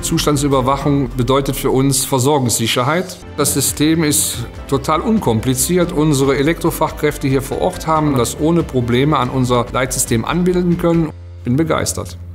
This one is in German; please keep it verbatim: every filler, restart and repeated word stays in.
Zustandsüberwachung bedeutet für uns Versorgungssicherheit. Das System ist total unkompliziert. Unsere Elektrofachkräfte hier vor Ort haben das ohne Probleme an unser Leitsystem anbinden können. Bin begeistert.